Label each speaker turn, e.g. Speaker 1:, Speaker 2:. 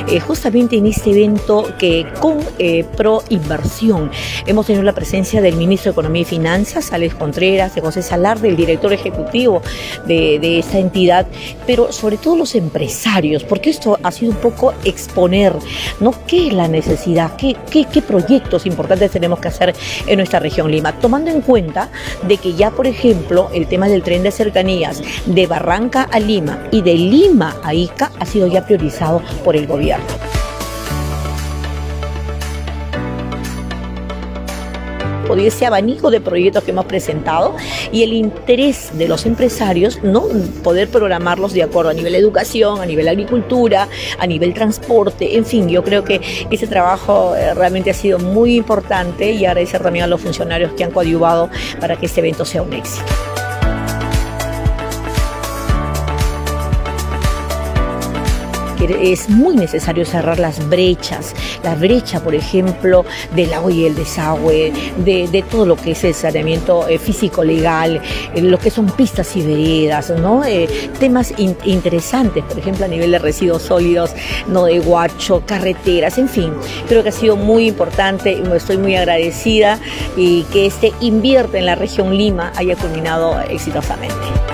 Speaker 1: justamente en este evento que con Pro Inversión hemos tenido la presencia del ministro de Economía y Finanzas, Alex Contreras, de José Salarde, el director ejecutivo de esta entidad, pero sobre todo los empresarios, porque esto ha sido un poco exponer, ¿no? ¿Qué es la necesidad? ¿Qué proyectos importantes tenemos que hacer en nuestra región Lima? Tomando en cuenta de que ya, por ejemplo, el tema del tren de cercanías de Barranca a Lima y de Lima a Ica ha sido ya priorizado por el gobierno. Ese abanico de proyectos que hemos presentado y el interés de los empresarios, ¿no? Poder programarlos de acuerdo a nivel educación, a nivel agricultura, a nivel transporte, en fin, yo creo que ese trabajo realmente ha sido muy importante y agradecer también a los funcionarios que han coadyuvado para que este evento sea un éxito. Es muy necesario cerrar las brechas, la brecha, por ejemplo, del agua y el desagüe, de todo lo que es el saneamiento físico-legal, lo que son pistas y veredas, ¿no? Temas interesantes, por ejemplo, a nivel de residuos sólidos, no de Huacho, carreteras, en fin. Creo que ha sido muy importante, estoy muy agradecida y que este invierte en la región Lima haya culminado exitosamente.